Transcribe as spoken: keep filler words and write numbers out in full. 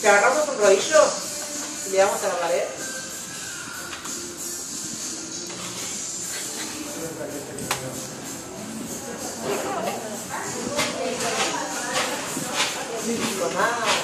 Que agarramos un rodillo y le damos a la pared. Mamá.